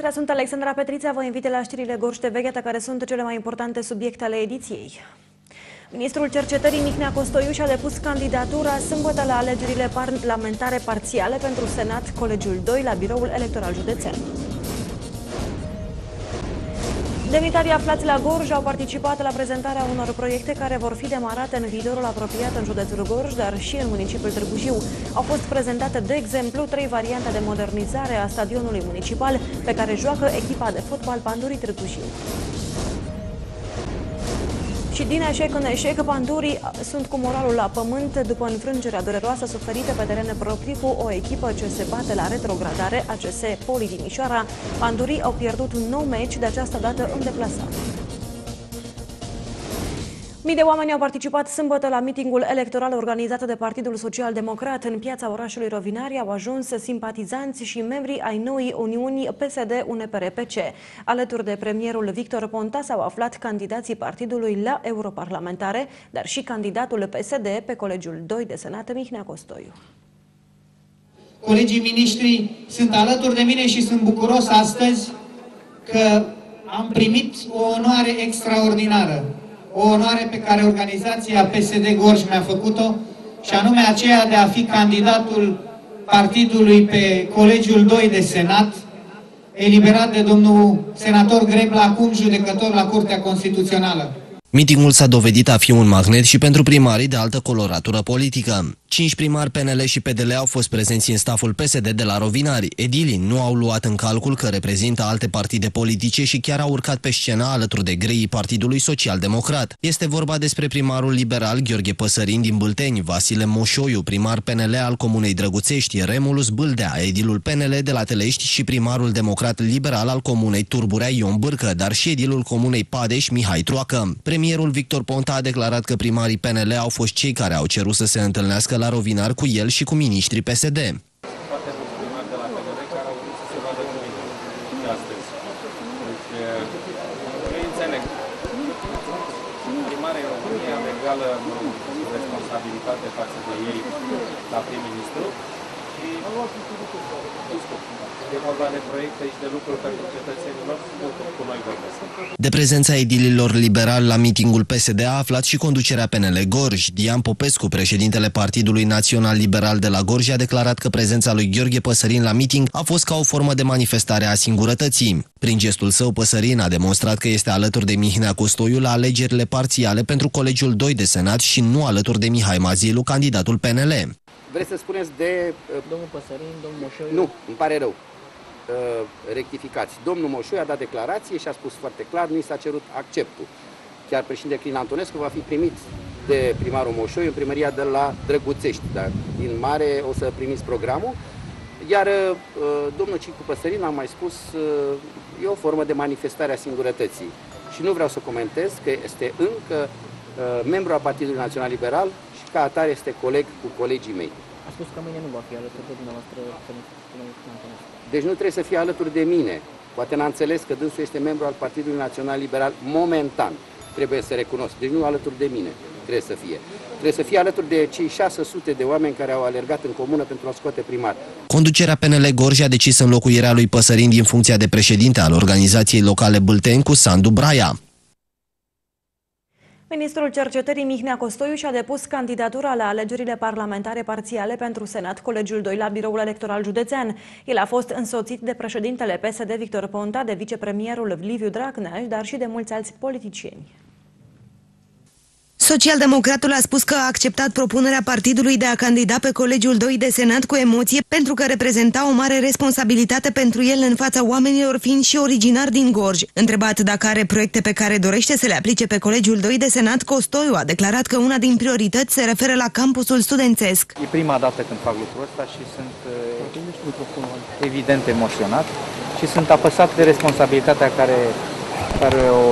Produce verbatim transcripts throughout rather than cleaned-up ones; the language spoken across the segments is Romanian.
seara, sunt Alexandra Petrița, vă invit la știrile Gorj T V, care sunt cele mai importante subiecte ale ediției. Ministrul Cercetării Mihnea Costoiu și-a depus candidatura sâmbătă la alegerile parlamentare parțiale pentru Senat, Colegiul doi, la Biroul Electoral Județean. Demnitarii aflați la Gorj au participat la prezentarea unor proiecte care vor fi demarate în viitorul apropiat în județul Gorj, dar și în municipiul Târgu Jiu. Au fost prezentate, de exemplu, trei variante de modernizare a stadionului municipal pe care joacă echipa de fotbal Pandurii Târgu Jiu. Și din eșec în eșec, pandurii sunt cu moralul la pământ după înfrângerea dureroasă suferită pe teren propriu cu o echipă ce se bate la retrogradare, A C S Poli Timișoara. Pandurii au pierdut un nou meci, de această dată în deplasare. Mii de oameni au participat sâmbătă la mitingul electoral organizat de Partidul Social Democrat în piața orașului Rovinari. Au ajuns simpatizanți și membrii ai noii Uniuni P S D-U N P R P C. Alături de premierul Victor Ponta s-au aflat candidații partidului la europarlamentare, dar și candidatul P S D pe Colegiul doi de Senat, Mihnea Costoiu. Colegii miniștri sunt alături de mine și sunt bucuros astăzi că am primit o onoare extraordinară. O onoare pe care organizația P S D Gorj mi-a făcut-o, și anume aceea de a fi candidatul partidului pe Colegiul doi de Senat, eliberat de domnul senator Grebla, acum judecător la Curtea Constituțională. Mitingul s-a dovedit a fi un magnet și pentru primarii de altă coloratură politică. Cinci primari P N L și P D L au fost prezenți în staful P S D de la Rovinari. Edilii nu au luat în calcul că reprezintă alte partide politice și chiar au urcat pe scenă alături de greii Partidului Social Democrat. Este vorba despre primarul liberal Gheorghe Păsărin din Bâlteni, Vasile Moșoiu, primar P N L al Comunei Drăguțești, Remulus Bâldea, edilul P N L de la Telești și primarul democrat liberal al Comunei Turburea Ion Bârcă, dar și edilul Comunei Padeș Mihai Troacă. Premierul Victor Ponta a declarat că primarii P N L au fost cei care au cerut să se întâlnească la Rovinari cu el și cu miniștrii P S D. Foarte mulți primari de la P N L care au vrut să se vadă cu mine de astăzi. Deci, eu înțeleg. Primarii României am egală responsabilitate față de ei la prim-ministru și e vorba de proiecte și de lucruri pentru cetățenilor, cu noi vorbesc. De prezența edililor liberali la mitingul P S D a aflat și conducerea P N L Gorj. Dian Popescu, președintele Partidului Național Liberal de la Gorj, a declarat că prezența lui Gheorghe Păsărin la miting a fost ca o formă de manifestare a singurătății. Prin gestul său, Păsărin a demonstrat că este alături de Mihnea Costoiu la alegerile parțiale pentru Colegiul doi de Senat și nu alături de Mihai Mazilu, candidatul P N L. Vreți să spuneți de... Domnul Păsărin, domnul Moșoiu? Nu, îmi pare rău. Rectificați. Domnul Moșoiu a dat declarație și a spus foarte clar, nu i s-a cerut acceptul. Chiar președintele Crin Antonescu va fi primit de primarul Moșoiu în primăria de la Drăguțești, dar din mare o să primiți programul. Iar domnul Cicu Păsărin a mai spus, e o formă de manifestare a singurătății. Și nu vreau să comentez că este încă membru al Partidului Național Liberal și ca atare este coleg cu colegii mei. A spus că mâine nu va fi alături de dumneavoastră Antonescu. Deci nu trebuie să fie alături de mine. Poate n-a înțeles că dânsul este membru al Partidului Național Liberal momentan. Trebuie să recunosc. Deci nu alături de mine trebuie să fie. Trebuie să fie alături de cei șase sute de oameni care au alergat în comună pentru a scoate primar. Conducerea P N L Gorj a decis înlocuirea lui Păsărin din funcția de președinte al organizației locale Bâlteni cu Sandu Braia. Ministrul Cercetării Mihnea Costoiu și-a depus candidatura la alegerile parlamentare parțiale pentru Senat, Colegiul doi, la Biroul Electoral Județean. El a fost însoțit de președintele P S D Victor Ponta, de vicepremierul Liviu Dragnea, dar și de mulți alți politicieni. Socialdemocratul a spus că a acceptat propunerea partidului de a candida pe Colegiul doi de Senat cu emoție pentru că reprezenta o mare responsabilitate pentru el în fața oamenilor, fiind și originar din Gorj. Întrebat dacă are proiecte pe care dorește să le aplice pe Colegiul doi de Senat, Costoiu a declarat că una din priorități se referă la campusul studențesc. E prima dată când fac lucrul ăsta și sunt evident emoționat și sunt apăsat de responsabilitatea care, care o...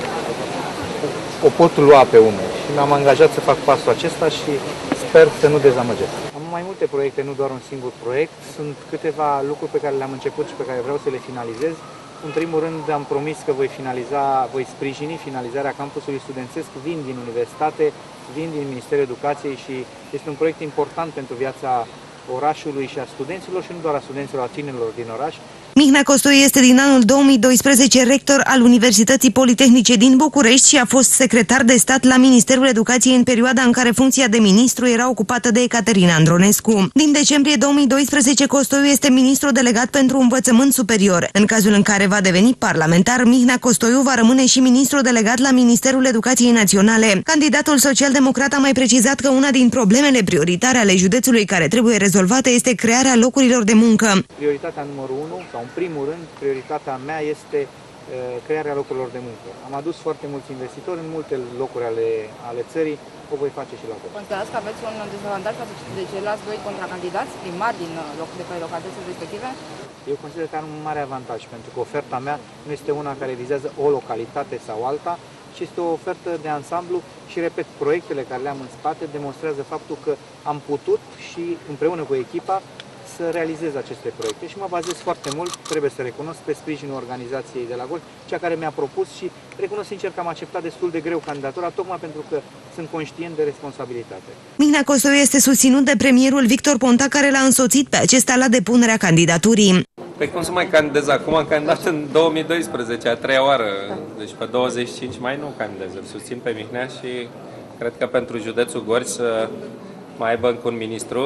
o pot lua pe umeri și mi-am angajat să fac pasul acesta și sper să nu dezamăgesc. Am mai multe proiecte, nu doar un singur proiect. Sunt câteva lucruri pe care le-am început și pe care vreau să le finalizez. În primul rând am promis că voi finaliza, voi sprijini finalizarea campusului studențesc. Vin din universitate, vin din Ministerul Educației și este un proiect important pentru viața orașului și a studenților și nu doar a studenților, a tinerilor din oraș. Mihnea Costoiu este din anul două mii doisprezece rector al Universității Politehnice din București și a fost secretar de stat la Ministerul Educației în perioada în care funcția de ministru era ocupată de Ecaterina Andronescu. Din decembrie două mii doisprezece, Costoiu este ministru delegat pentru învățământ superior. În cazul în care va deveni parlamentar, Mihnea Costoiu va rămâne și ministru delegat la Ministerul Educației Naționale. Candidatul social-democrat a mai precizat că una din problemele prioritare ale județului care trebuie rezolvate este crearea locurilor de muncă. Prioritatea numărul unu, sau în primul rând, prioritatea mea este uh, crearea locurilor de muncă. Am adus foarte mulți investitori în multe locuri ale, ale țării, o voi face și la Gorj. Considerați că aveți un dezavantaj față de ceilalți doi contracandidați primari din loc, de pe localitățile respective? Eu consider că am un mare avantaj, pentru că oferta mea nu este una care vizează o localitate sau alta, ci este o ofertă de ansamblu și, repet, proiectele care le-am în spate demonstrează faptul că am putut și împreună cu echipa să realizez aceste proiecte și mă bazez foarte mult, trebuie să recunosc, pe sprijinul organizației de la Gorj, cea care mi-a propus și recunosc sincer că am acceptat destul de greu candidatura, tocmai pentru că sunt conștient de responsabilitate. Mihnea Costoiu este susținut de premierul Victor Ponta, care l-a însoțit pe acesta la depunerea candidaturii. Păi cum să mai candidez acum? Am candidat în două mii doisprezece, a treia oară, deci pe douăzeci și cinci mai nu candidez. Îl susțin pe Mihnea și cred că pentru județul Gorj să mai aibă încă un ministru,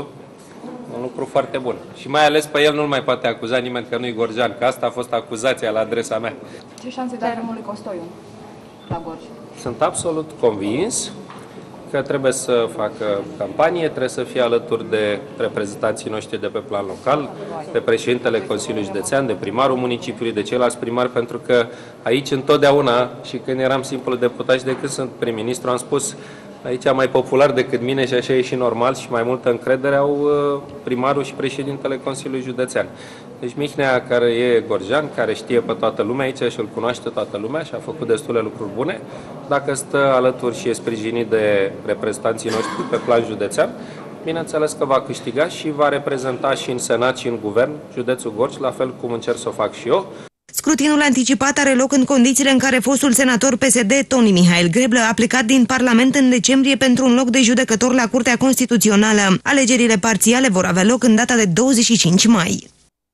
un lucru foarte bun. Și mai ales pe el nu-l mai poate acuza nimeni că nu-i gorjean, că asta a fost acuzația la adresa mea. Ce șanse dai domnului Costoiu la Gorj? Sunt absolut convins că trebuie să facă campanie, trebuie să fie alături de reprezentanții noștri de pe plan local, de președintele Consiliului Județean, de primarul municipiului, de ceilalți primari, pentru că aici întotdeauna, și când eram simplu deputat și de când sunt prim-ministru, am spus aici mai popular decât mine și așa e și normal și mai multă încredere au primarul și președintele Consiliului Județean. Deci Mihnea, care e gorjean, care știe pe toată lumea aici și îl cunoaște toată lumea și a făcut destule lucruri bune, dacă stă alături și e sprijinit de reprezentanții noștri pe plan județean, bineînțeles că va câștiga și va reprezenta și în Senat și în Guvern județul Gorj, la fel cum încerc să o fac și eu. Scrutinul anticipat are loc în condițiile în care fostul senator P S D, Toni Mihail Greblă, a plecat din Parlament în decembrie pentru un loc de judecător la Curtea Constituțională. Alegerile parțiale vor avea loc în data de douăzeci și cinci mai.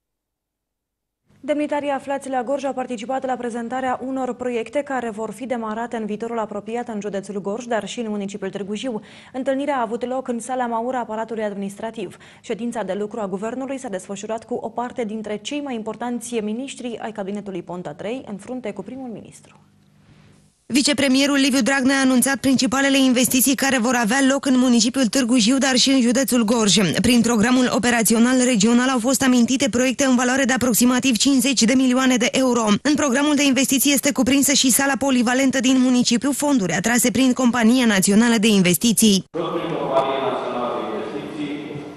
Demnitarii aflați la Gorj au participat la prezentarea unor proiecte care vor fi demarate în viitorul apropiat în județul Gorj, dar și în municipiul Târgu Jiu. Întâlnirea a avut loc în sala Maura Aparatului Administrativ. Ședința de lucru a Guvernului s-a desfășurat cu o parte dintre cei mai importanți miniștri ai cabinetului Ponta trei, în frunte cu primul ministru. Vicepremierul Liviu Dragnea a anunțat principalele investiții care vor avea loc în municipiul Târgu Jiu, dar și în județul Gorj. Prin programul operațional regional au fost amintite proiecte în valoare de aproximativ cincizeci de milioane de euro. În programul de investiții este cuprinsă și sala polivalentă din municipiu, fonduri atrase prin Compania Națională de Investiții. Prin Compania Națională de Investiții,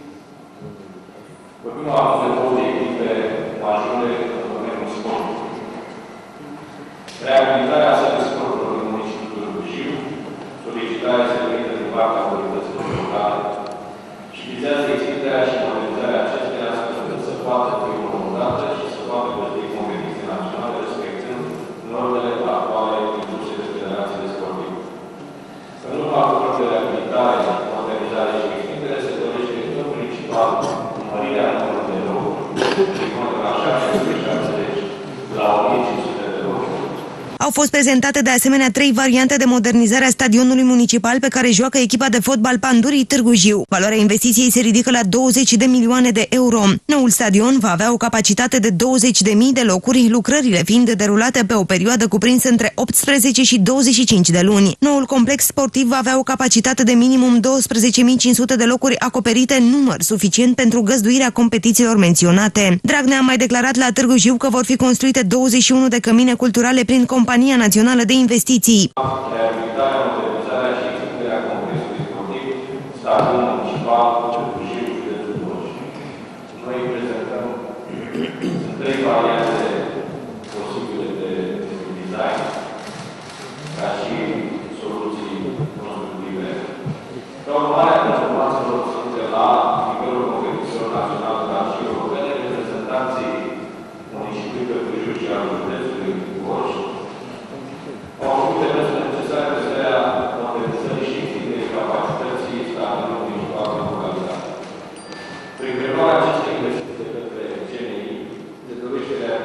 vorbim la de echipe majore în domeniul sportului. Reabilitarea sării sportului în municipiul Târgu Jiu, solicitarea servită din partea autorităților locale și vizează extinderea și modernizarea acesteia astfel încât să poată fi omologată și să poată găsi competiții naționale respectând normele actuale introduse de federațiile sportive. În urma lucrurilor de reabilitare, modernizare și extindere se dorește în principal mărirea numărului de locuri din mod la șase sute șaptezeci la o mie cinci sute de locuri. Au fost prezentate de asemenea trei variante de modernizare a stadionului municipal pe care joacă echipa de fotbal Pandurii Târgu Jiu. Valoarea investiției se ridică la douăzeci de milioane de euro. Noul stadion va avea o capacitate de douăzeci de mii de locuri, lucrările fiind derulate pe o perioadă cuprinsă între optsprezece și douăzeci și cinci de luni. Noul complex sportiv va avea o capacitate de minimum douăsprezece mii cinci sute de locuri acoperite, număr suficient pentru găzduirea competițiilor menționate. Dragnea a mai declarat la Târgu Jiu că vor fi construite douăzeci și unu de cămine culturale prin Compania Națională de Investiții. Reabilitarea, modernizarea și extinderea complexului sportiv, stadionul municipal Târgu Jiu, județul Gorj. Noi prezentăm trei variante posibile de design, ca și soluții constructive. Ca urmare a transformațiilor obținute la nivelul competițiilor naționale, dar și europene, reprezentanții municipiului Târgu Jiu și al județului Gorj au avut demersurile necesare pe crearea modernizării și extinderii capacității stadionului municipal de localitate. Prin preluarea acestei investiții de către C N I, se dorește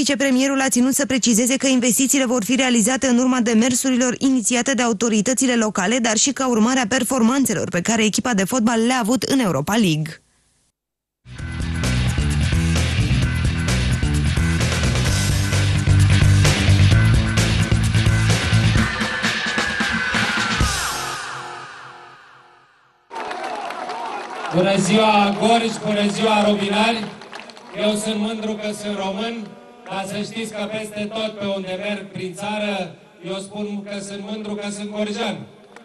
vicepremierul a ținut să precizeze că investițiile vor fi realizate în urma demersurilor inițiate de autoritățile locale, dar și ca urmare a performanțelor pe care echipa de fotbal le-a avut în Europa League. Bună ziua Gorj, bună ziua Rovinari! Eu sunt mândru că sunt român, dar să știți că peste tot pe unde merg prin țară, eu spun că sunt mândru că sunt gorjean.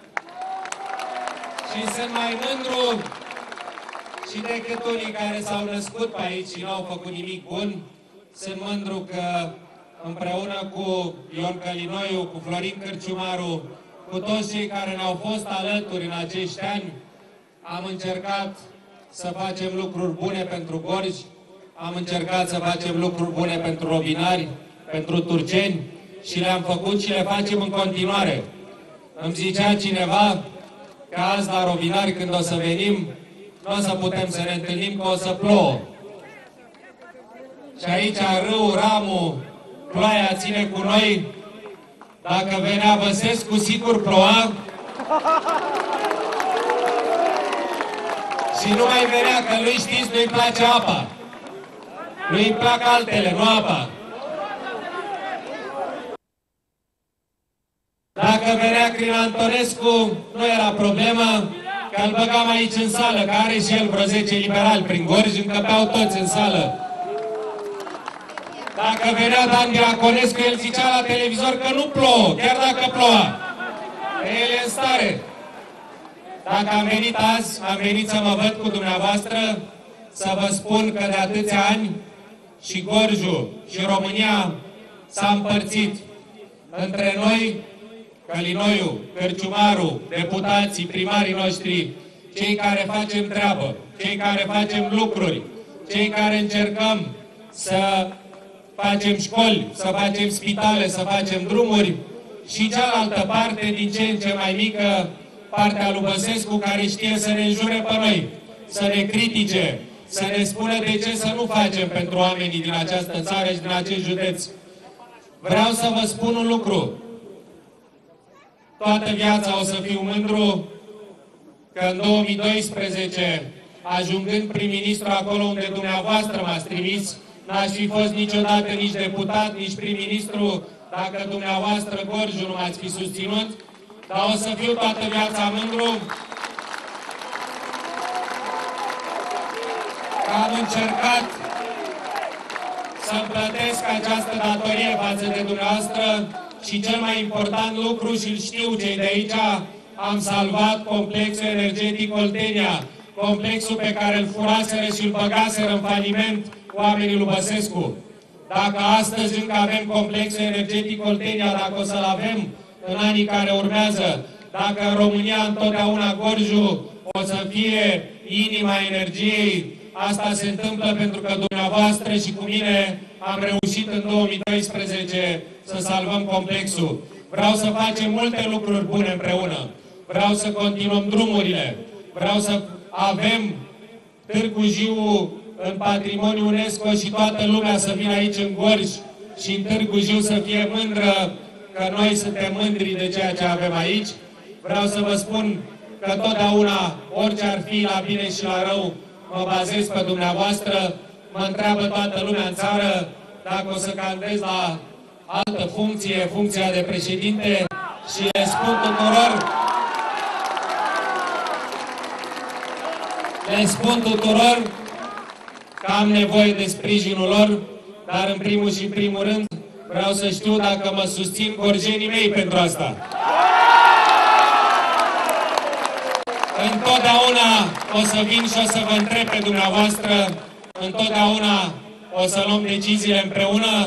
Și sunt mai mândru și decât unii care s-au născut pe aici și n-au făcut nimic bun. Sunt mândru că împreună cu Ion Călinoiu, cu Florin Cârciumaru, cu toți cei care ne-au fost alături în acești ani, am încercat să facem lucruri bune pentru Gorj, am încercat să facem lucruri bune pentru rovinari, pentru turceni și le-am făcut și le facem în continuare. Îmi zicea cineva că azi la rovinari, când o să venim, nu o să putem să ne întâlnim, că o să plouă. Și aici râul, ramul, ploaia ține cu noi. Dacă venea Băsescu, sigur ploua. Și nu mai venea, că lui, știți, nu-i place apa. Nu-i plac altele, nu apa. Dacă venea Crin Antonescu, nu era problemă, că îl băgam aici în sală, că are și el vreo zece liberali prin Gorj, încăpeau toți în sală. Dacă venea Dan Diaconescu, el zicea la televizor că nu plouă, chiar dacă ploua. Că el e în stare. Dacă am venit azi, am venit să mă văd cu dumneavoastră, să vă spun că de atâția ani și Gorjul și România s-a împărțit între noi, Călinoiu, Cârciumaru, deputații, primarii noștri, cei care facem treabă, cei care facem lucruri, cei care încercăm să facem școli, să facem spitale, să facem drumuri, și cealaltă parte, din ce în ce mai mică, partea lui Băsescu, care știe să ne înjure pe noi, să ne critique, să ne spună de ce să nu facem pentru oamenii din această țară și din acest județ. Vreau să vă spun un lucru. Toată viața o să fiu mândru că în două mii doisprezece, ajungând prim-ministru acolo unde dumneavoastră m-ați trimis, n-aș fi fost niciodată nici deputat, nici prim-ministru, dacă dumneavoastră, Gorjul, nu m-ați fi susținut, dar o să fiu toată viața mândru că am încercat să-mi plătesc această datorie față de dumneavoastră și cel mai important lucru, și-l știu cei de aici, am salvat complexul energetic Oltenia, complexul pe care îl furaseră și îl băgaseră în faliment oamenii lui Băsescu. Dacă astăzi încă avem complexul energetic Oltenia, dacă o să-l avem în anii care urmează, dacă în România întotdeauna Gorjul o să fie inima energiei, asta se întâmplă pentru că dumneavoastră și cu mine am reușit în două mii doisprezece să salvăm complexul. Vreau să facem multe lucruri bune împreună. Vreau să continuăm drumurile. Vreau să avem Târgu Jiu în patrimoniu UNESCO și toată lumea să vină aici în Gorj și în Târgu Jiu să fie mândră că noi suntem mândri de ceea ce avem aici. Vreau să vă spun că totdeauna, orice ar fi la bine și la rău, mă bazez pe dumneavoastră. Mă întreabă toată lumea în țară dacă o să candidez la altă funcție, funcția de președinte, și le spun tuturor, le spun tuturor că am nevoie de sprijinul lor, dar în primul și în primul rând vreau să știu dacă mă susțin gorjenii mei pentru asta. Întotdeauna o să vin și o să vă întreb pe dumneavoastră, întotdeauna o să luăm deciziile împreună.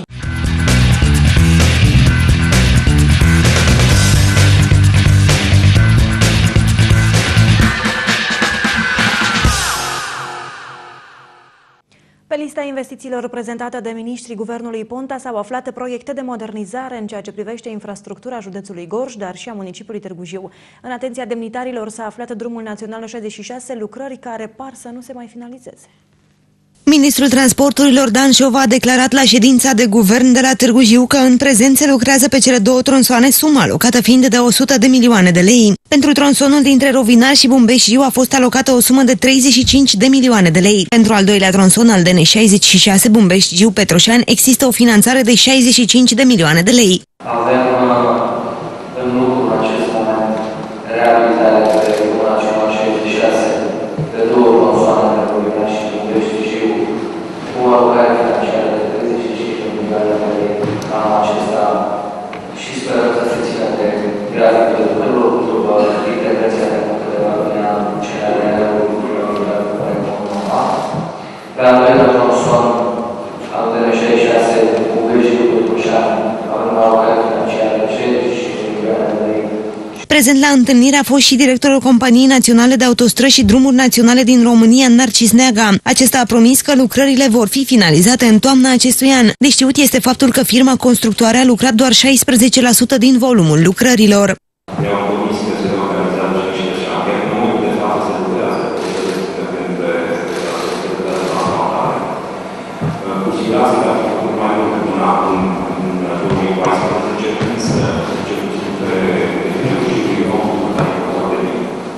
Pe lista investițiilor prezentată de miniștrii guvernului Ponta s-au aflat proiecte de modernizare în ceea ce privește infrastructura județului Gorj, dar și a municipiului Târgu Jiu. În atenția demnitarilor s-a aflat drumul național șaizeci și șase, lucrări care par să nu se mai finalizeze. Ministrul Transporturilor Dan Șova a declarat la ședința de guvern de la Târgu Jiu că în prezent se lucrează pe cele două tronsoane, suma alocată fiind de o sută de milioane de lei. Pentru tronsonul dintre Rovinar și Bumbești-Jiu a fost alocată o sumă de treizeci și cinci de milioane de lei. Pentru al doilea tronson al D N șaizeci și șase Bumbești-Jiu-Petroșani există o finanțare de șaizeci și cinci de milioane de lei. Avem în lucru în acest moment realizarea pe național șaizeci și șase de două tronsoane de Rovinar și Bumbești-Jiu cu o alocare financiară de treizeci și cinci de milioane de lei anul acesta și sperăm să se țină de graficul de lucrurilor după intervenția de punctele la lumea în generarea lucrurilor care vom urma. Pe al doilea tronson al D N șaizeci și șase Bumbești-Jiu-Petroșani avem o alocare financiară de șaizeci și cinci de milioane de lei. Prezent la întâlnire a fost și directorul Companiei Naționale de Autostrăzi și Drumuri Naționale din România, Narcis Neaga. Acesta a promis că lucrările vor fi finalizate în toamna acestui an. De știut este faptul că firma constructoare a lucrat doar șaisprezece la sută din volumul lucrărilor. Ne-au promis că se organizează niște șantiere. În momentul de față se lucrează pentru cu siguranță că a făcut mai mult până acum în două mii paisprezece, însă cel puțin pe energie vom putea foarte bine.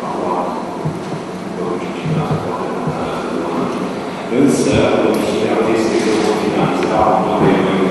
Însă, promisiunea este că vor finaliza toate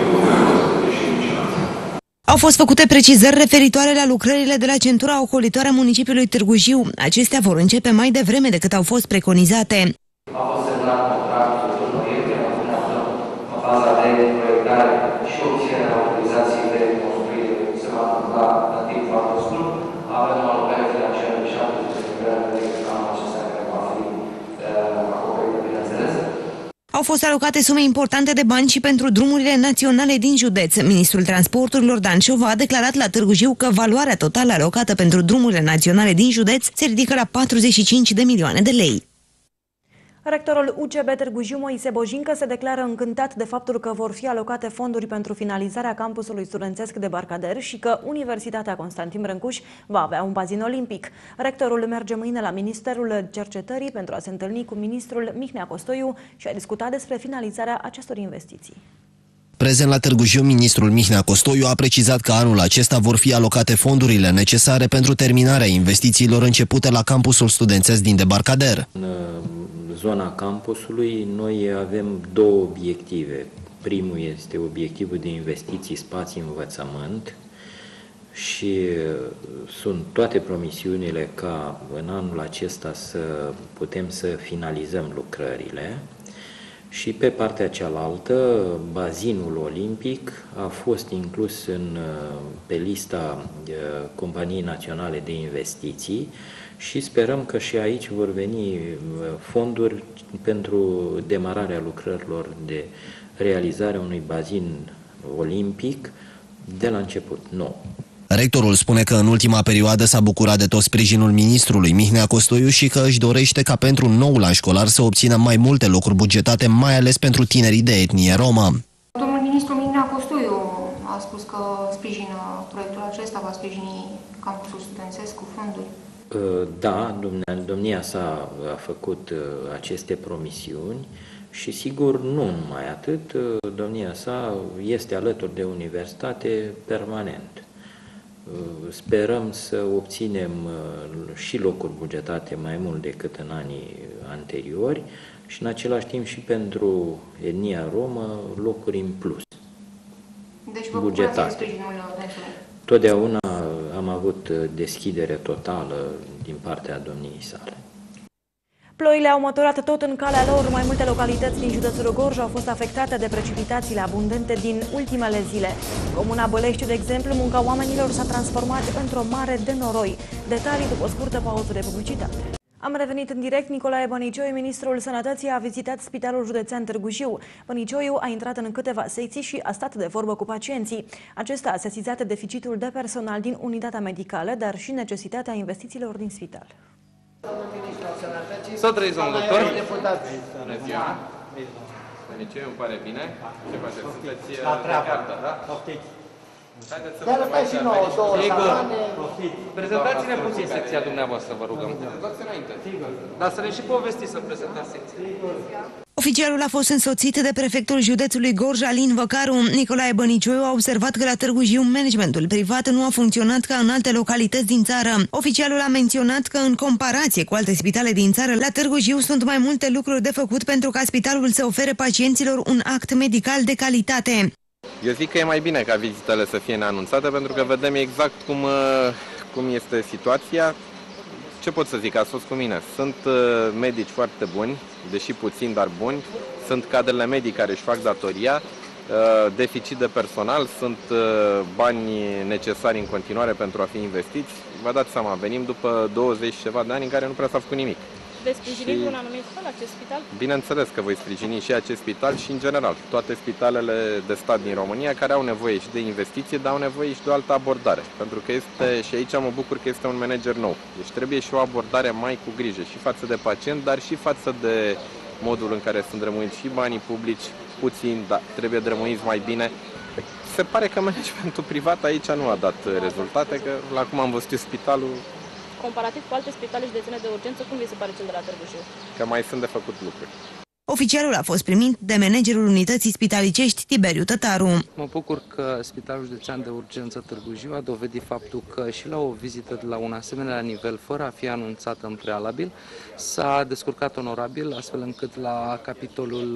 Au fost făcute precizări referitoare la lucrările de la centura ocolitoare a municipiului Târgu Jiu. Acestea vor începe mai devreme decât au fost preconizate. A fost semnat contractul în noiembrie, acum ne aflăm în faza de proiectare și obținerea autorizației de construire se va întâmpla în timp foarte scurt. Avem o alocare financiară de șaptezeci de milioane de lei anul acesta care va fi acoperită, bineînțeles. Au fost alocate sume importante de bani și pentru drumurile naționale din județ. Ministrul Transporturilor Dan Șova a declarat la Târgu Jiu că valoarea totală alocată pentru drumurile naționale din județ se ridică la patruzeci și cinci de milioane de lei. Rectorul U C B Târgu Jiu, Moise Bojincă, se declară încântat de faptul că vor fi alocate fonduri pentru finalizarea campusului studențesc de Barcader și că Universitatea Constantin Brâncuș va avea un bazin olimpic. Rectorul merge mâine la Ministerul Cercetării pentru a se întâlni cu ministrul Mihnea Costoiu și a discuta despre finalizarea acestor investiții. Prezent la Târgu Jiu, ministrul Mihnea Costoiu a precizat că anul acesta vor fi alocate fondurile necesare pentru terminarea investițiilor începute la campusul studențesc din Debarcader. În zona campusului noi avem două obiective. Primul este obiectivul de investiții spații-învățământ și sunt toate promisiunile ca în anul acesta să putem să finalizăm lucrările. Și pe partea cealaltă, bazinul olimpic a fost inclus în, pe lista Companiei Naționale de Investiții și sperăm că și aici vor veni fonduri pentru demararea lucrărilor de realizare a unui bazin olimpic de la început, nou. Rectorul spune că în ultima perioadă s-a bucurat de tot sprijinul ministrului Mihnea Costoiu și că își dorește ca pentru noul an școlar să obțină mai multe locuri bugetate, mai ales pentru tinerii de etnie romă. Domnul ministru Mihnea Costoiu a spus că sprijină proiectul acesta, va sprijini campusul studențesc cu fonduri. Da, domnia sa a făcut aceste promisiuni și sigur nu numai atât, domnia sa este alături de universitate permanent. Sperăm să obținem și locuri bugetate mai mult decât în anii anteriori și în același timp și pentru etnia romă locuri în plus. Deci vă bugetate. Sprijinul dânsului. Totdeauna am avut deschidere totală din partea domniei sale. Ploile au măturat tot în calea lor. Mai multe localități din județul Gorj au fost afectate de precipitațiile abundente din ultimele zile. În comuna Bălești, de exemplu, munca oamenilor s-a transformat într-o mare de noroi. Detalii după o scurtă pauză de publicitate. Am revenit în direct. Nicolae Bănicioiu, ministrul Sănătății, a vizitat Spitalul Județean Târgu Jiu. Bănicioiu a intrat în câteva secții și a stat de vorbă cu pacienții. Acesta a sesizat deficitul de personal din unitatea medicală, dar și necesitatea investițiilor din spital. Să trăiți, domnul doctor. Bună ziua. Bănicioiu, îmi pare bine. Ce faceți? Sunteți de cartă, da? Haideți să vedem aici. Prezentați-ne puțin secția dumneavoastră, vă rugăm. Dați înainte. Dar să ne și povestiți să prezentați secția. Au Oficialul a fost însoțit de prefectul județului Gorj, Alin Văcaru. Nicolae Bănicioiu a observat că la Târgu Jiu managementul privat nu a funcționat ca în alte localități din țară. Oficialul a menționat că în comparație cu alte spitale din țară, la Târgu Jiu sunt mai multe lucruri de făcut pentru ca spitalul să ofere pacienților un act medical de calitate. Eu zic că e mai bine ca vizitele să fie neanunțate, pentru că vedem exact cum, cum este situația. Ce pot să zic, ați fost cu mine. Sunt medici foarte buni, deși puțini, dar buni. Sunt cadrele medici care își fac datoria, deficit de personal, sunt bani necesari în continuare pentru a fi investiți. Vă dați seama, venim după douăzeci și ceva de ani în care nu prea s-a făcut nimic. Veți sprijini și... un anumit fel acest spital? Bineînțeles că voi sprijini și acest spital și, în general, toate spitalele de stat din România care au nevoie și de investiție, dar au nevoie și de o altă abordare. Pentru că este, și aici mă bucur că este un manager nou. Deci trebuie și o abordare mai cu grijă și față de pacient, dar și față de modul în care sunt drămuiți și banii publici, puțin, dar trebuie drămuiți mai bine. Se pare că managementul privat aici nu a dat rezultate, că la cum am văzut spitalul, comparativ cu alte spitale județene de urgență, cum vi se pare cel de la Târgu Jiu? Că mai sunt de făcut lucruri. Oficialul a fost primit de managerul unității spitalicești Tiberiu Tătaru. Mă bucur că Spitalul Județean de Urgență Târgu Jiu a dovedit faptul că și la o vizită de la un asemenea nivel, fără a fi anunțată în prealabil, s-a descurcat onorabil, astfel încât la capitolul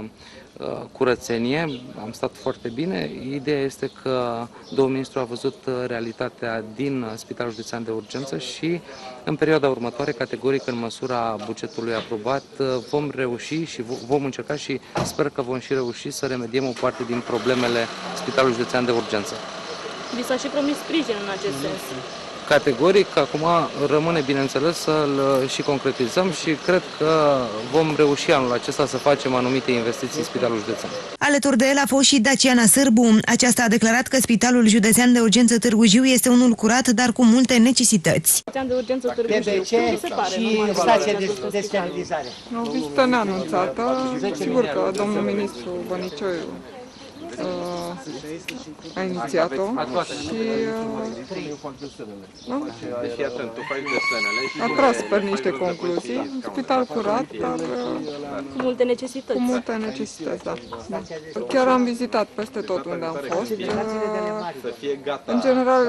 uh, uh, curățenie am stat foarte bine. Ideea este că domnul ministru a văzut realitatea din Spitalul Județean de Urgență și în perioada următoare, categoric în măsura bugetului aprobat, vom reuși și vom încerca și sper că vom și reuși să remediem o parte din problemele Spitalului Județean de Urgență. Vi s-a și promis sprijin în acest sens? Categoric, acum rămâne, bineînțeles, să-l și concretizăm și cred că vom reuși anul acesta să facem anumite investiții în Spitalul Județean. Alături de el a fost și Daciana Sârbu. Aceasta a declarat că Spitalul Județean de Urgență Târgu Jiu este unul curat, dar cu multe necesități. Județean de Urgență Târgu Jiu, cum vi se pare? Și stație de, de sterilizare. O vizită neanunțată. Sigur că domnul ministru Bănicioiu a inițiat-o și a tras pe niște concluzii. Spital curat, dar cu multe necesități. Cu multe necesități, da. da. Chiar am vizitat peste tot unde am fost. În general,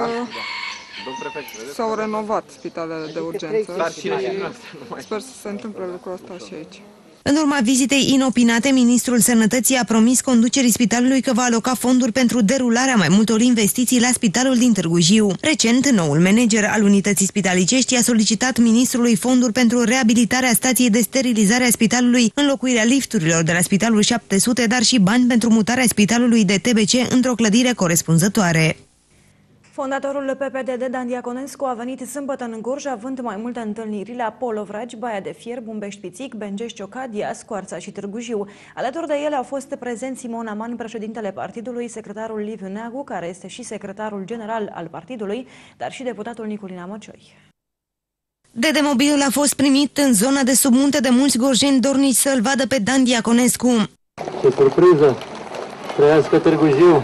s-au renovat spitalele de urgență și sper să se întâmple lucrul ăsta și aici. În urma vizitei inopinate, Ministrul Sănătății a promis conducerii spitalului că va aloca fonduri pentru derularea mai multor investiții la spitalul din Târgu Jiu. Recent, noul manager al unității spitalicești a solicitat ministrului fonduri pentru reabilitarea stației de sterilizare a spitalului, înlocuirea lifturilor de la Spitalul șapte sute, dar și bani pentru mutarea spitalului de T B C într-o clădire corespunzătoare. Fondatorul P P D D, Dan Diaconescu, a venit sâmbătă în Gorj, având mai multe întâlniri la Polovragi, Baia de Fier, Bumbești-Pițic, Bengești, Ocadia, Scoarța și Târgu Jiu. Alături de ele au fost prezenți Simon Aman, președintele partidului, secretarul Liviu Neagu, care este și secretarul general al partidului, dar și deputatul Niculina Măcioi. Dedemobilul a fost primit în zona de sub munte de mulți gorjeni dornici să-l vadă pe Dan Diaconescu. Ce surpriză! Trăiască Târgu Jiu!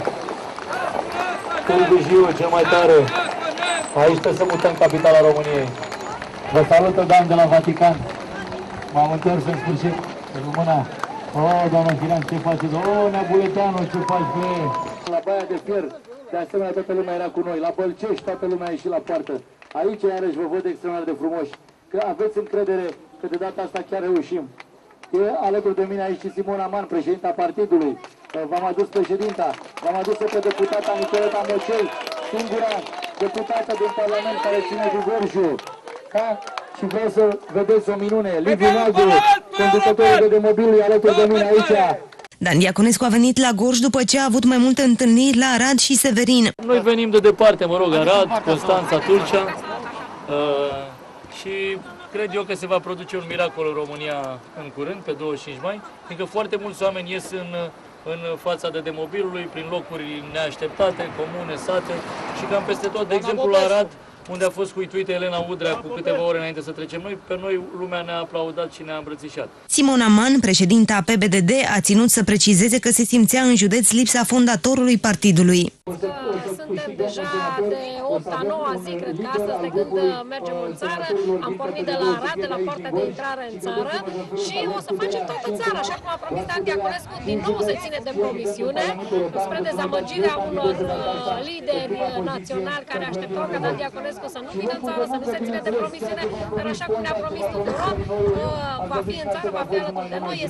Târgu Jiu, cel mai tare. Aici trebuie să mutăm capitala României. Vă salută Dan de la Vatican. M-am întors în sfârșit în mâna. Oh, doamna Firan, ce faceți? Oh, Neabuleteanu, ce faci, bă? La Baia de Fier, de asemenea, toată lumea era cu noi. La Bălcești, toată lumea a ieșit la poartă. Aici, iarăși, vă văd extraordinar de frumoși. Că aveți încredere că de data asta chiar reușim. E alături de mine aici și Simon Aman, președinta partidului. V-am adus președinta, v-am adus-o pe deputata Nicoleta Măcioi, singura deputată din Parlament care ține cu Gorjul. Da? Și vreau să vedeți o minune. Liviu Neagu, conducătorul de demobil, e alături de mine aici. Dan Diaconescu a venit la Gorj după ce a avut mai multe întâlniri la Arad și Severin. Noi venim de departe, mă rog, Arad, Constanța, Tulcea uh, și cred eu că se va produce un miracol în România în curând, pe douăzeci și cinci mai, fiindcă foarte mulți oameni ies în, în fața de demobilului, prin locuri neașteptate, comune, sate și cam peste tot. De exemplu, la Arad unde a fost huituită Elena Udrea cu câteva ore înainte să trecem noi, pe noi lumea ne-a aplaudat și ne-a îmbrățișat. Simona Man, președinta P B D D, a ținut să precizeze că se simțea în județ lipsa fondatorului partidului. Suntem deja de opta, noua zi, cred că astăzi, de când mergem în țară. Am pornit de la Arad, de la poarta de intrare în țară și o să facem toată țara, așa cum a promis Dan Diaconescu, din nou se ține de promisiune, spre dezamăgirea unor lideri naționali care așteptau ca Dan Diaconescu să nu vină în țară, să nu se ține de promisiune, dar așa cum ne-a promis tuturor, va fi în țară, va fi alături de noi.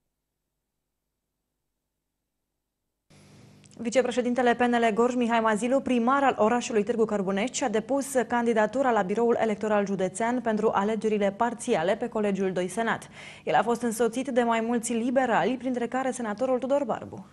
Vicepreședintele P N L Gorj, Mihai Mazilu, primar al orașului Târgu Cărbunești, și-a depus candidatura la biroul electoral județean pentru alegerile parțiale pe Colegiul doi Senat. El a fost însoțit de mai mulți liberali, printre care senatorul Tudor Barbu.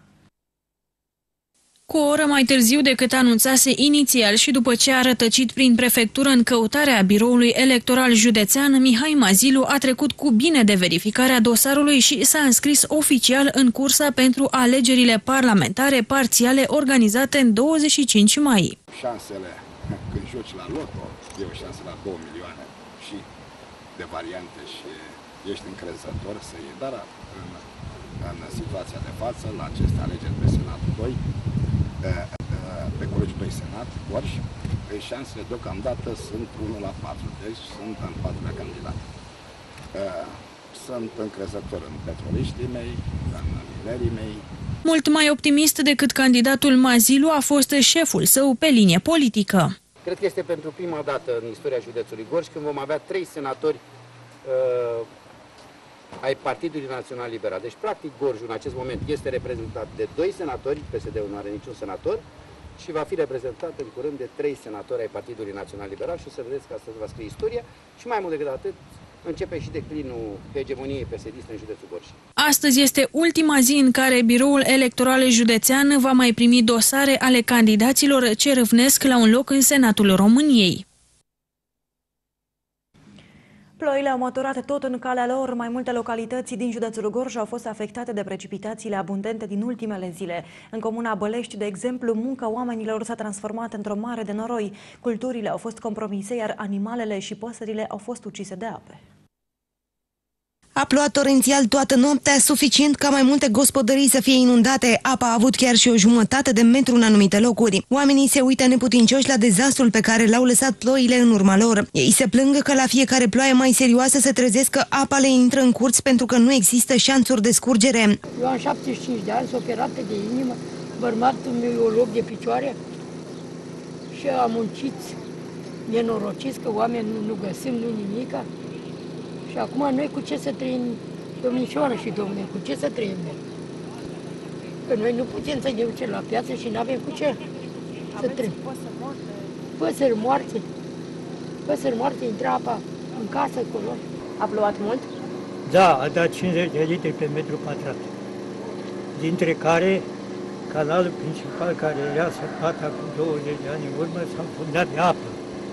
Cu o oră mai târziu decât anunțase inițial și după ce a rătăcit prin prefectură în căutarea biroului electoral județean, Mihai Mazilu a trecut cu bine de verificarea dosarului și s-a înscris oficial în cursa pentru alegerile parlamentare parțiale organizate în douăzeci și cinci mai. Șansele, când joci la loto, e o șansă la două milioane și de variante și ești încrezător să iei, dar în, în situația de față, la aceste alegeri pe Senatul doi, pe Colegiul doi Senat, Gorj, șansele deocamdată sunt unu la patru, deci sunt în patrulea candidat. Sunt încrezător în petroliștii mei, în minerii mei. Mult mai optimist decât candidatul Mazilu a fost șeful său pe linie politică. Cred că este pentru prima dată în istoria județului Gorj când vom avea trei senatori uh, ai Partidului Național Liberal. Deci, practic, Gorjul în acest moment este reprezentat de doi senatori, P S D-ul nu are niciun senator, și va fi reprezentat în curând de trei senatori ai Partidului Național Liberal și o să vedeți că astăzi va scrie istoria și mai mult decât atât, începe și declinul hegemoniei P S D-iste în județul Gorj. Astăzi este ultima zi în care biroul electoral județean va mai primi dosare ale candidaților ce râvnesc la un loc în Senatul României. Ploile au măturat tot în calea lor. Mai multe localități din județul Gorj au fost afectate de precipitațiile abundente din ultimele zile. În comuna Bălești, de exemplu, munca oamenilor s-a transformat într-o mare de noroi. Culturile au fost compromise, iar animalele și păsările au fost ucise de ape. A plouat torențial toată noaptea, suficient ca mai multe gospodării să fie inundate. Apa a avut chiar și o jumătate de metru în anumite locuri. Oamenii se uită neputincioși la dezastrul pe care l-au lăsat ploile în urma lor. Ei se plâng că la fiecare ploaie mai serioasă se trezesc că apa le intră în curți pentru că nu există șanțuri de scurgere. Eu am șaptezeci și cinci de ani, sunt operată de inimă, bărbatul meu e o loc de picioare și am muncit nenorociți că oameni nu, nu găsim, nu nimica. Și acum noi cu ce să trăim, domnișoară și domnule, cu ce să trăim? Că noi nu putem să ne ducem la piață și nu avem cu ce să trăim. Păsări moarte. Păsări moarte, intră apa în casă acolo. A plouat mult? Da, a dat cincizeci de litri pe metru pătrat. Dintre care canalul principal care era săpat acum douăzeci de ani în urmă s-a fundat de apă.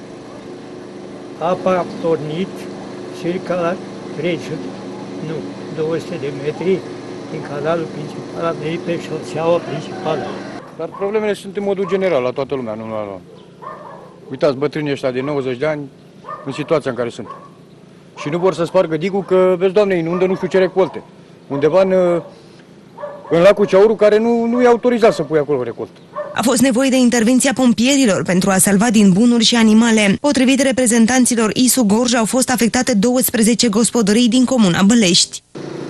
Apa a pornit circa la trei sute, nu, două sute de metri din canalul principal, a venit pe șoseaua principală. Dar problemele sunt în modul general la toată lumea, nu la la. Uitați bătrânii ăștia de nouăzeci de ani în situația în care sunt. Și nu vor să spargă digul că, vezi, Doamne, inundă nu știu ce recolte. Undeva în, în lacul Ceauru, care nu, nu e autorizat să pui acolo recoltă. A fost nevoie de intervenția pompierilor pentru a salva din bunuri și animale. Potrivit reprezentanților I S U Gorj, au fost afectate douăsprezece gospodării din comuna Bălești.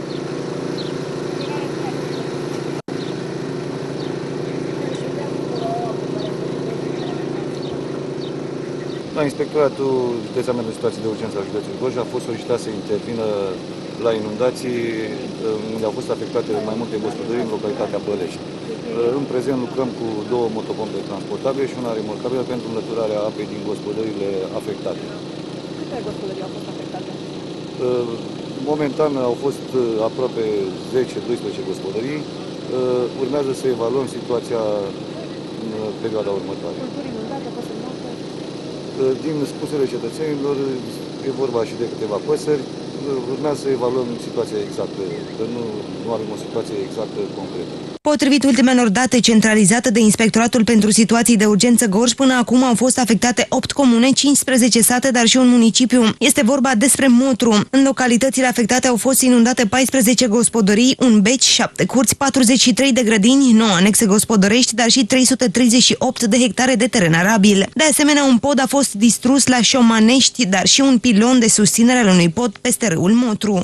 La Inspectoratul de Examen de Situații de Urgență al județului Gorj a fost solicitat să intervină la inundații unde au fost afectate mai multe gospodării în localitatea Bălești. În prezent lucrăm cu două motopompe transportabile și una remorcabilă pentru înlăturarea apei din gospodările afectate. Câte gospodării au fost afectate? Momentan au fost aproape zece doisprezece gospodării. Urmează să evaluăm situația în perioada următoare. Culturi inundate, păsări moarte? Din spusele cetățenilor, e vorba și de câteva păsări. urmează să evaluăm situația exactă, că nu, nu avem o situație exactă concretă. Potrivit ultimelor date centralizate de Inspectoratul pentru Situații de Urgență Gorj, până acum au fost afectate opt comune, cincisprezece sate, dar și un municipiu. Este vorba despre Motru. În localitățile afectate au fost inundate paisprezece gospodării, un beci, șapte curți, patruzeci și trei de grădini, nouă anexe gospodărești, dar și trei sute treizeci și opt de hectare de teren arabil. De asemenea, un pod a fost distrus la Șomanești, dar și un pilon de susținere al unui pod peste râul Motru.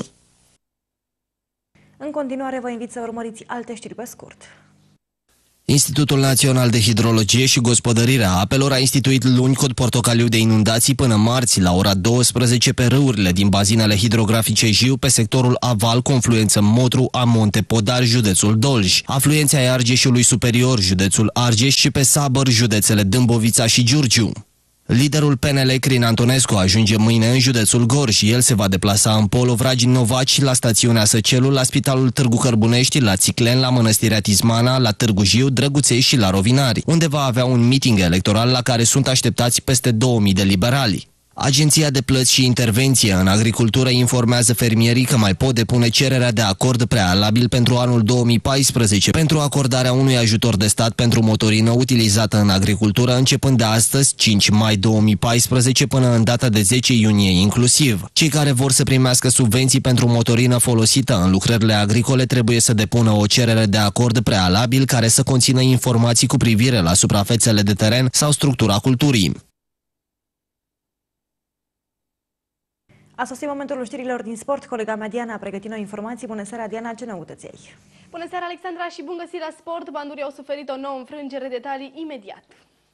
În continuare, vă invit să urmăriți alte știri pe scurt. Institutul Național de Hidrologie și Gospodărirea Apelor a instituit luni cod portocaliu de inundații până marți la ora douăsprezece pe râurile din bazinele hidrografice Jiu pe sectorul aval, confluență Motru, Amonte, Podar, județul Dolj, afluența ai Argeșului Superior, județul Argeș și pe Sabăr, județele Dâmbovița și Giurgiu. Liderul P N L, Crin Antonescu, ajunge mâine în județul Gorj. El se va deplasa în Polo, Vragi, Novaci, la stațiunea Săcelul, la Spitalul Târgu Cărbunești, la Țiclen, la Mănăstirea Tismana, la Târgu Jiu, Drăguței și la Rovinari, unde va avea un meeting electoral la care sunt așteptați peste două mii de liberali. Agenția de Plăți și Intervenție în Agricultură informează fermierii că mai pot depune cererea de acord prealabil pentru anul două mii paisprezece pentru acordarea unui ajutor de stat pentru motorină utilizată în agricultură începând de astăzi, cinci mai două mii paisprezece, până în data de zece iunie inclusiv. Cei care vor să primească subvenții pentru motorină folosită în lucrările agricole trebuie să depună o cerere de acord prealabil care să conțină informații cu privire la suprafețele de teren sau structura culturii. A sosit momentul știrilor din sport. Colega mea Diana a pregătit noi informații. Bună seara, Diana, ce noutăți ai? Bună seara, Alexandra, și bun găsit la sport. Bandurii au suferit o nouă înfrângere, detalii imediat.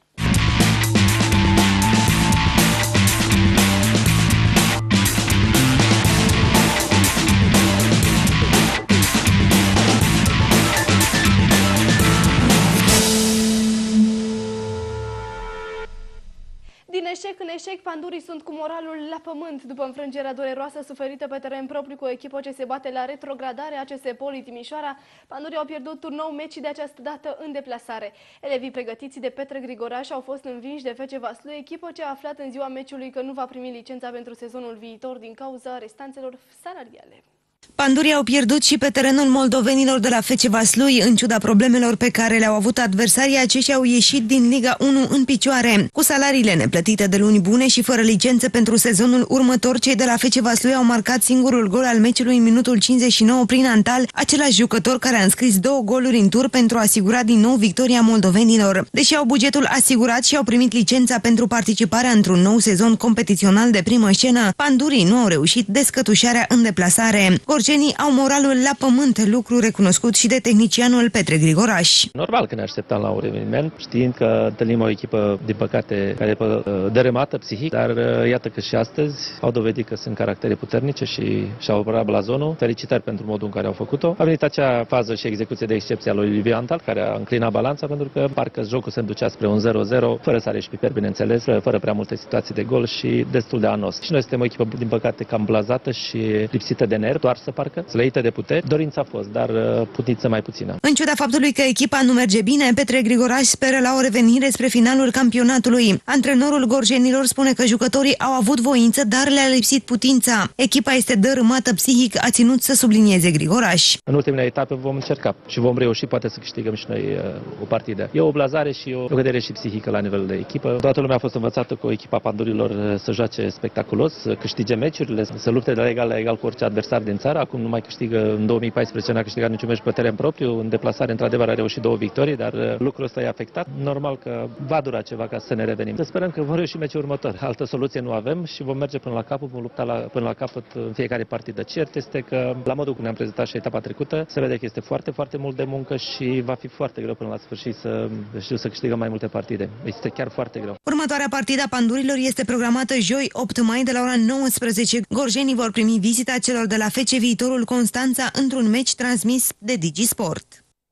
Din eșec în eșec, pandurii sunt cu moralul la pământ după înfrângerea dureroasă suferită pe teren propriu cu o echipă ce se bate la retrogradare, A C S Poli Timișoara. Pandurii au pierdut turnou meci de această dată în deplasare. Elevii pregătiți de Petre Grigoraș au fost învinși de F C Vaslui, echipă ce a aflat în ziua meciului că nu va primi licența pentru sezonul viitor din cauza restanțelor salariale. Pandurii au pierdut și pe terenul moldovenilor de la F C Vaslui. În ciuda problemelor pe care le-au avut adversarii, aceștia au ieșit din Liga unu în picioare. Cu salariile neplătite de luni bune și fără licență pentru sezonul următor, cei de la F C Vaslui au marcat singurul gol al meciului în minutul cincizeci și nouă prin Antal, același jucător care a înscris două goluri în tur pentru a asigura din nou victoria moldovenilor. Deși au bugetul asigurat și au primit licența pentru participarea într-un nou sezon competițional de primă scenă, pandurii nu au reușit descătușarea în deplasare. Gorjenii au moralul la pământ, lucru recunoscut și de tehnicianul Petre Grigoraș. Normal că ne așteptam la un eveniment, știind că întâlnim o echipă, din păcate, care e dărâmată psihic, dar iată că și astăzi au dovedit că sunt caractere puternice și și-au apărat blazonul. Felicitări pentru modul în care au făcut-o. A venit acea fază și execuție de excepție a lui Liviu Antal, care a înclinat balanța, pentru că parcă jocul se ducea spre un zero zero, fără sare și piper, bineînțeles, fără prea multe situații de gol și destul de anos. Și noi suntem o echipă, din păcate, cam blazată și lipsită de nervi, doarsă parcă, slăită de puteri. Dorința a fost, dar putiță mai puțină. În ciuda faptului că echipa nu merge bine, Petre Grigoraș speră la o revenire spre finalul campionatului. Antrenorul gorjenilor spune că jucătorii au avut voință, dar le-a lipsit putința. Echipa este dărâmată psihic, a ținut să sublinieze Grigoraș. În ultimele etape vom încerca și vom reuși poate să câștigăm și noi uh, o partidă. E o blazare și o cădere și psihică la nivel de echipă. Toată lumea a fost învățată cu echipa pandurilor să joace spectaculos, să câștige meciurile, să lupte de la egal la egal cu orice adversar din țară. Acum nu mai câștigă, în două mii paisprezece n-a câștigat niciun meci pe teren propriu. În deplasare, într-adevăr, a reușit două victorii, dar lucrul ăsta e afectat. Normal că va dura ceva ca să ne revenim. Să sperăm că vom reuși meciul următor. Altă soluție nu avem și vom merge până la capăt, vom lupta la, până la capăt în fiecare partidă. Cert este că, la modul cum ne-am prezentat și etapa trecută, se vede că este foarte, foarte mult de muncă și va fi foarte greu până la sfârșit să, știu, să câștigăm mai multe partide. Este chiar foarte greu. Următoarea partidă a pandurilor este programată joi, opt mai, de la ora nouăsprezece. Gorjenii vor primi vizita celor de la F C Viitorul Constanța într-un meci transmis de DigiSport.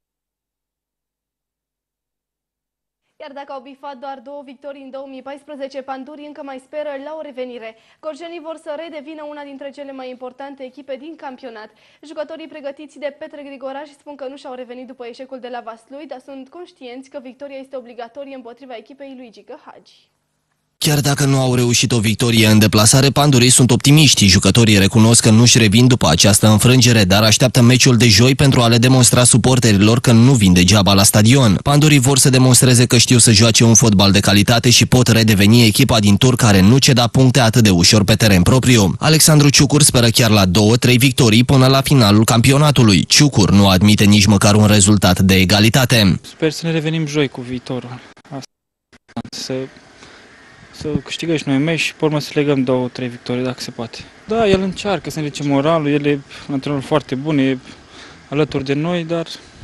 Iar dacă au bifat doar două victorii în două mii paisprezece, pandurii încă mai speră la o revenire. Gorjenii vor să redevină una dintre cele mai importante echipe din campionat. Jucătorii pregătiți de Petre Grigoraș spun că nu și-au revenit după eșecul de la Vaslui, dar sunt conștienți că victoria este obligatorie împotriva echipei lui Gică Hagi. Chiar dacă nu au reușit o victorie în deplasare, pandurii sunt optimiști. Jucătorii recunosc că nu-și revin după această înfrângere, dar așteaptă meciul de joi pentru a le demonstra suporterilor că nu vin degeaba la stadion. Pandurii vor să demonstreze că știu să joace un fotbal de calitate și pot redeveni echipa din tur care nu ceda puncte atât de ușor pe teren propriu. Alexandru Ciucur speră chiar la două, trei victorii până la finalul campionatului. Ciucur nu admite nici măcar un rezultat de egalitate. Sper să ne revenim joi cu viitorul. Asta. Să... să câștigăm și noi meci și pe urmă să legăm două, trei victorii, dacă se poate. Da, el încearcă să ne ridice moralul, el e un antrenor foarte bun, e alături de noi, dar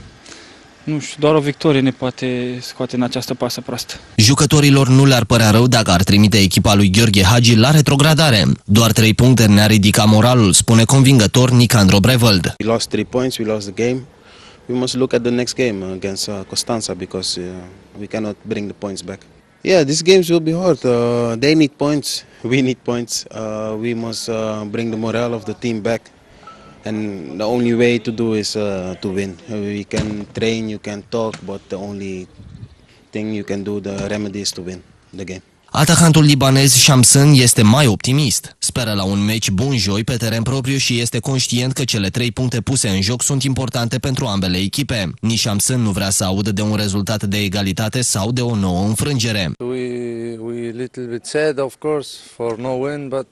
nu știu, doar o victorie ne poate scoate în această pasă proastă. Jucătorilor nu le-ar părea rău dacă ar trimite echipa lui Gheorghe Hagi la retrogradare. Doar trei puncte ne-a ridicat moralul, spune convingător Nicandro Brevăld. We lost three points, we lost the game. We must look at the next game against uh, Constanța because uh, we cannot bring the points back. Yeah, these games will be hard. Uh, they need points. We need points. Uh, we must uh, bring the morale of the team back, and the only way to do is uh, to win. We can train, you can talk, but the only thing you can do, the remedy is to win the game. Atacantul libanez Shamsen este mai optimist. Speră la un meci bun joi pe teren propriu și este conștient că cele trei puncte puse în joc sunt importante pentru ambele echipe. Nici Shamsen nu vrea să audă de un rezultat de egalitate sau de o nouă înfrângere. We we little bit sad, of course, for no win, but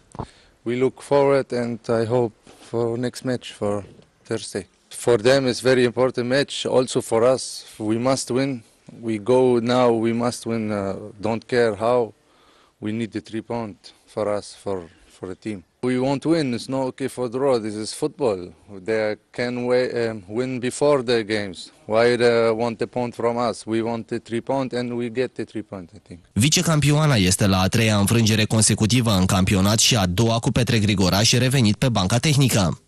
we look forward and I hope for next match for Thursday. For them it's very important match, also for us. We must win. We go now, we must win, uh, don't care how, we need the three points for us, for, for the team. We won't win, it's not okay for draw, this is football. They can wait, um, win before the games. Why they want the point from us? We want the three points and we get the three points, I think. Vicecampioana este la a treia înfrângere consecutivă în campionat și a doua cu Petre Grigoraș revenit pe banca tehnică.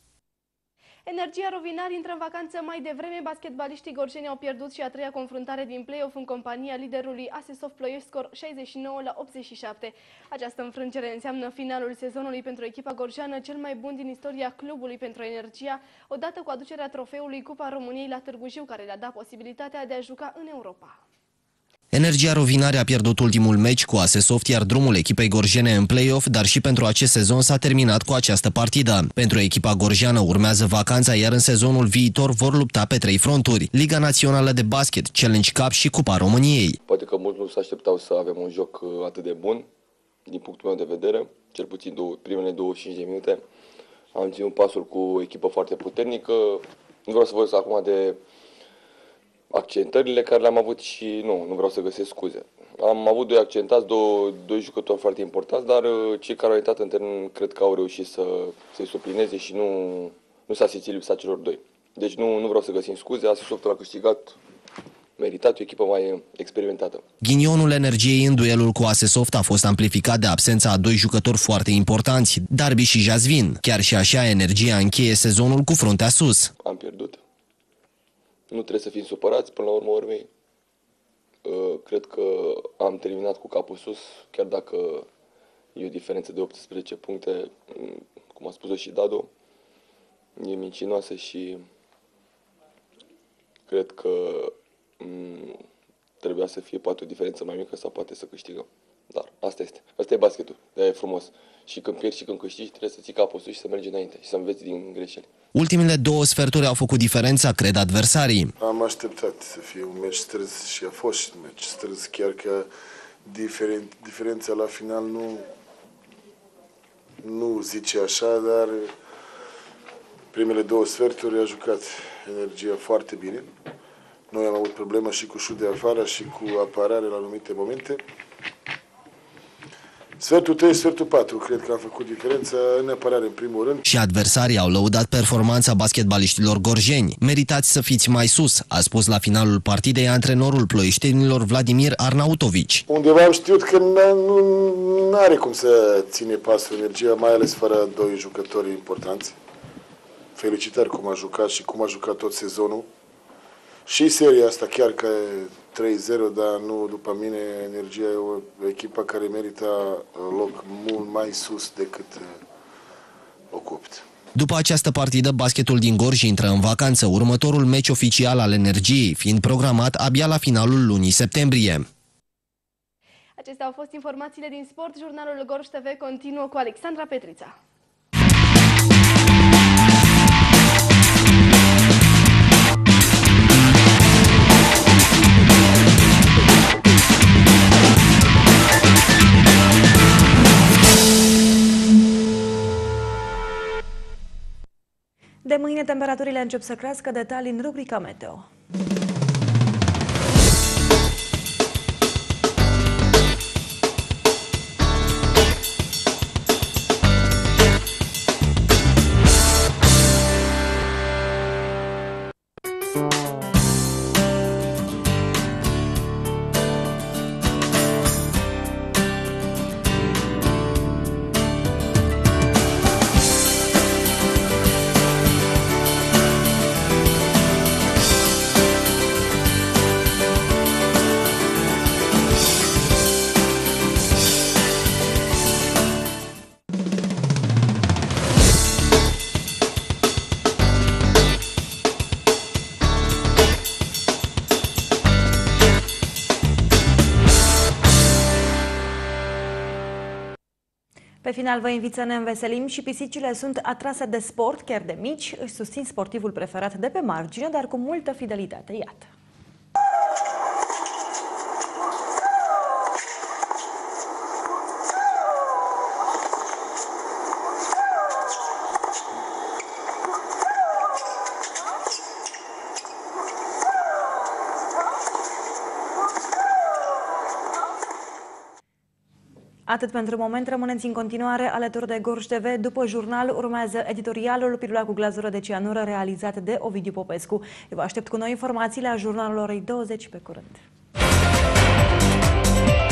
Energia Rovinari intră în vacanță mai devreme. Basketbaliștii gorjeni au pierdut și a treia confruntare din play-off în compania liderului Asesoft Ploiești, scor șaizeci și nouă la optzeci și șapte. Această înfrângere înseamnă finalul sezonului pentru echipa gorjeană, cel mai bun din istoria clubului pentru Energia, odată cu aducerea trofeului Cupa României la Târgu Jiu, care le-a dat posibilitatea de a juca în Europa. Energia Rovinari a pierdut ultimul meci cu Asesoft, iar drumul echipei gorjene în play-off, dar și pentru acest sezon s-a terminat cu această partidă. Pentru echipa gorjeană urmează vacanța, iar în sezonul viitor vor lupta pe trei fronturi: Liga Națională de Basket, Challenge Cup și Cupa României. Poate că mulți nu se așteptau să avem un joc atât de bun, din punctul meu de vedere, cel puțin două, primele douăzeci și cinci de minute. Am ținut pasul cu o echipă foarte puternică. Nu vreau să vorbesc acum de accentările care le-am avut și nu, nu vreau să găsesc scuze. Am avut doi accentați, două, doi jucători foarte importanți, dar cei care au intrat în teren cred că au reușit să, să-i suplineze și nu, nu s-a simțit lipsa celor doi. Deci nu, nu vreau să găsim scuze, Asesoft a câștigat meritat, o echipă mai experimentată. Ghinionul Energiei în duelul cu Asesoft a fost amplificat de absența a doi jucători foarte importanți, Darby și Jasvin. Chiar și așa, Energia încheie sezonul cu fruntea sus. Am pierdut. Nu trebuie să fim supărați, până la urmă urmei. Cred că am terminat cu capul sus, chiar dacă e o diferență de optsprezece puncte, cum a spus-o și Dado, e mincinoasă și cred că trebuia să fie poate o diferență mai mică sau poate să câștigăm. Dar asta este. Asta e basketul, de-aia e frumos. Și când pierzi și când câștigi, trebuie să ții capul sus și să mergi înainte și să înveți din greșeli. Ultimele două sferturi au făcut diferența, cred adversarii. Am așteptat să fie un meci strâns și a fost și un meci strâns, chiar că diferen, diferența la final nu, nu zice așa, dar primele două sferturi a jucat Energia foarte bine. Noi am avut problemă și cu șut de afară și cu apărare la anumite momente. Sfertul trei, sfertul patru, cred că am făcut diferența în apărare în primul rând. Și adversarii au lăudat performanța basketbaliștilor gorjeni. Meritați să fiți mai sus, a spus la finalul partidei antrenorul ploieștenilor Vladimir Arnautovici. Undeva am știut că nu are cum să ține pasul Energia, mai ales fără doi jucători importanți. Felicitări cum a jucat și cum a jucat tot sezonul. Și seria asta chiar că trei zero, dar nu, după mine, Energia e o echipă care merită loc mult mai sus decât ocupt. După această partidă, basketul din Gorj intră în vacanță, următorul meci oficial al Energiei fiind programat abia la finalul lunii septembrie. Acestea au fost informațiile din sport. Jurnalul Gorj T V continuă cu Alexandra Petrița. De mâine temperaturile încep să crească, detalii în rubrica Meteo. Pe final vă invit să ne înveselim și pisicile sunt atrase de sport, chiar de mici, își susțin sportivul preferat de pe margine, dar cu multă fidelitate. Iată! Atât pentru moment, rămâneți în continuare alături de Gorj T V. După jurnal urmează editorialul Pilula cu glazură de cianură realizat de Ovidiu Popescu. Eu vă aștept cu noi informații la jurnalul orei douăzeci. Pe curând!